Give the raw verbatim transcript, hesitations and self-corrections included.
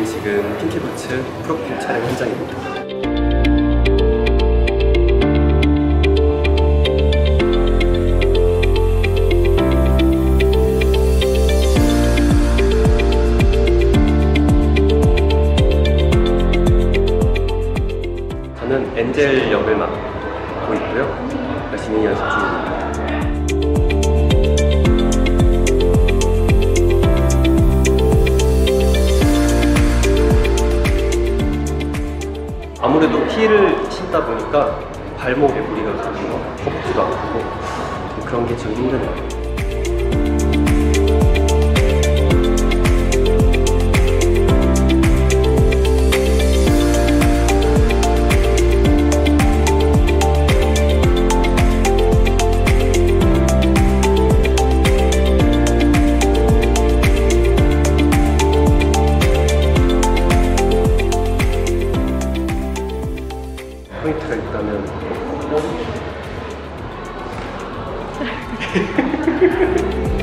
지금 핑키부츠 프로필 촬영 현장입니다. 저는 엔젤 역을 맡고 있고요. 열심히 연습 중입니다. 아무래도 힐을 신다 보니까 발목에 무리가 가는 거, 허벅지도 아프고 그런 게 좀 힘드네요. 포인트가 있다면